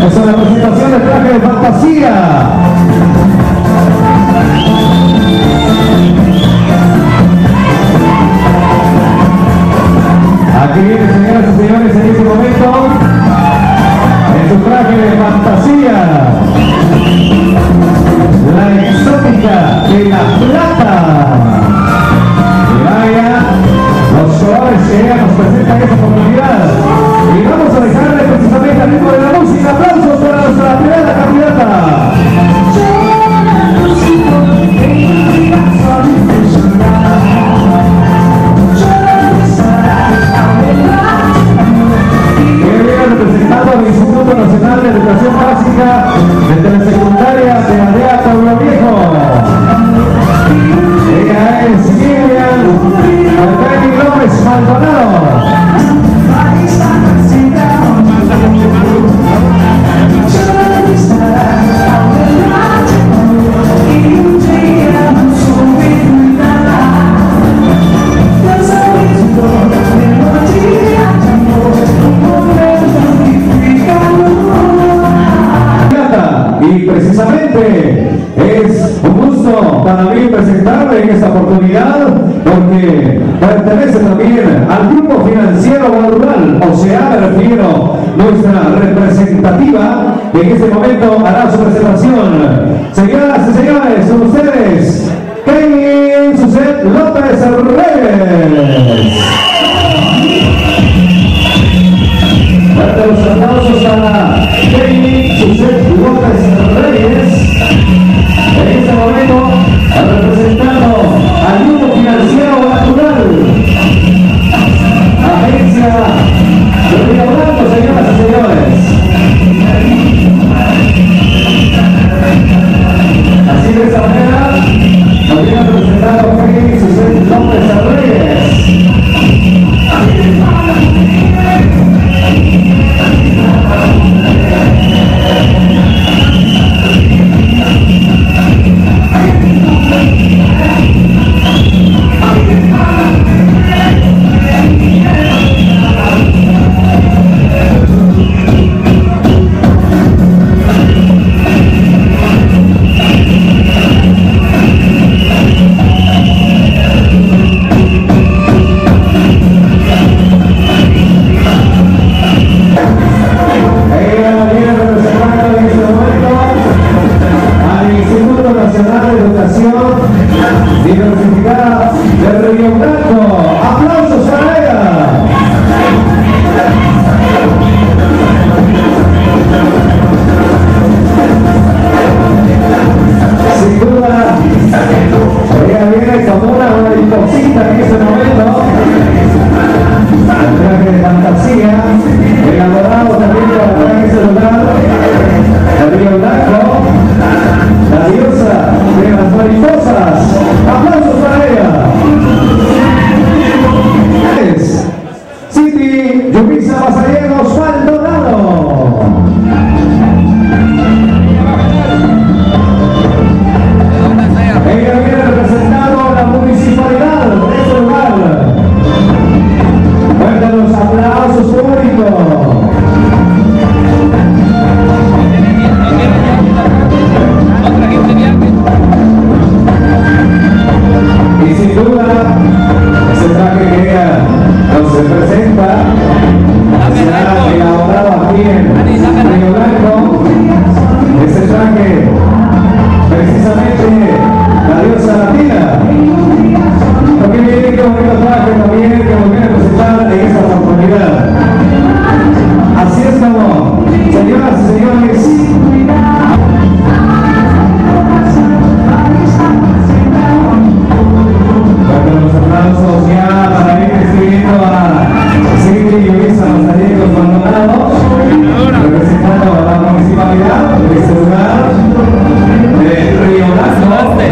Esa es la presentación del traje de fantasía. Aquí viene, señoras y señores, en este momento, en su traje de fantasía, la exótica de La Plata. Vaya, los colores que ella nos presenta en esta oportunidad. Y vamos a dejarle precisamente al ritmo de la música. Aplausos para nuestra primera candidata. Representando al Instituto Nacional de Educación Básica de Telesecundaria de Aldea Pueblo Viejo. Ella es Miriam López Maldonado. Y precisamente es un gusto para mí presentarle en esta oportunidad porque pertenece también al Grupo Financiero Rural, o sea, me refiero nuestra representativa que en este momento hará su presentación. Señoras y señores, con ustedes, Kenny Suset López Reyes. Fuerte los aplausos a Kenny Suset López Reyes. En este momento, representando al Grupo Financiero Natural, Agencia de Río Blanco, señoras y señores. Así de esta manera, nos viene representando Kenny Suset López Reyes. Diversificada de Río Blanco. ¡Aplausos para ella! Sin duda, ella viene como una mariposita en este momento. El traje de fantasía, elaborado también para ese lugar de Río Blanco. La diosa de las mariposas. ¡Aplausos para ella! Es Cindy Yubisa Mazariegos Maldonado. Ella viene representando la municipalidad de este lugar. Fuertes los aplausos públicos. Y sin duda, ese traje que ella nos representa será elaborado aquí en Río Blanco. Ese traje, precisamente, la diosa latina. Porque miren qué bonito traje también que nos viene a presentar en esta oportunidad. Así es como, señoras y señores, los aplausos ya para ir escribiendo a Cindy Yubisa Mazariegos Maldonado, representando a la municipalidad de este lugar de Río Blanco.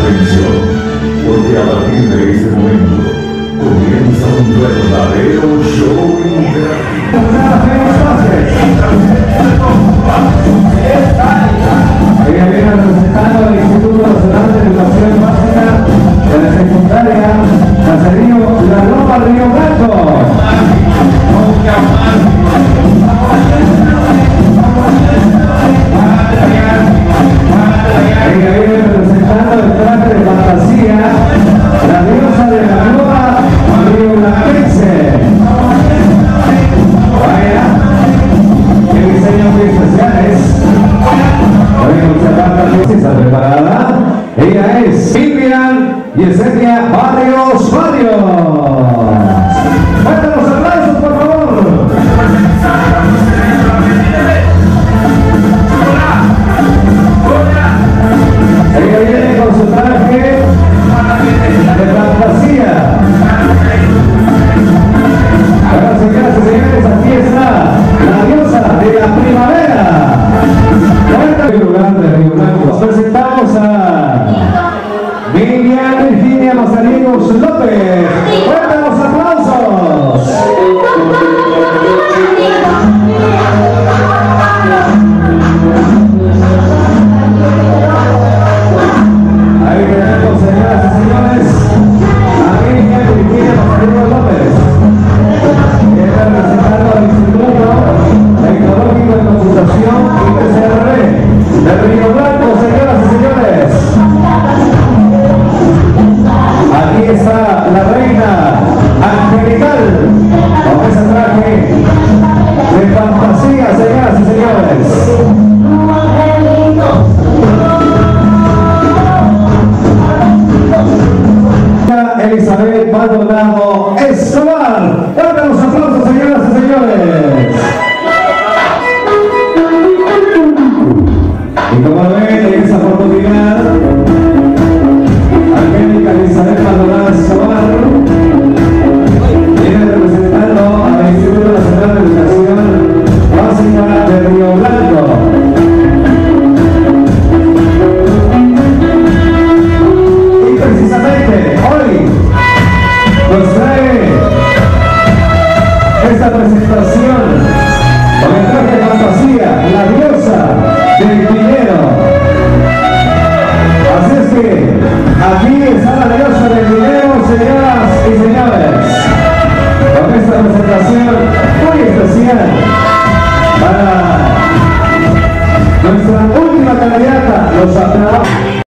atención, porque a partir de ese momento comienza un verdadero show interactivo. Ella viene representando el Instituto Nacional de Educación Básica de la Secundaria Caserío La Loma Río Blanco. Ella viene representando el traje de fantasía, la diosa de la Loma Río Blanquense. Vaya, qué diseños muy especiales. ¿Está preparada? Ella es Vivian Yesenia Barrios. ¡Fuerte los aplausos, por favor! Ella viene con su traje de fantasía. Ahora, señoras y señores, aquí está la diosa de la primavera. Lugar de Río Blanco. Presentamos a Vivian Virginia Mazarinos López. ¡Fuerte los aplausos! Ahí tenemos, señoras y señores, a Vivian Virginia Mazarinos López, que está representando al Instituto Tecnológico de Computación IPCRB de Río Blanco, señoras y señores. Aquí está la reina angelical con ese traje de fantasía, señoras y señores. Elizabeth Maldonado Escobar. ¡Fuerte los aplausos, señoras y señores! Y como ven,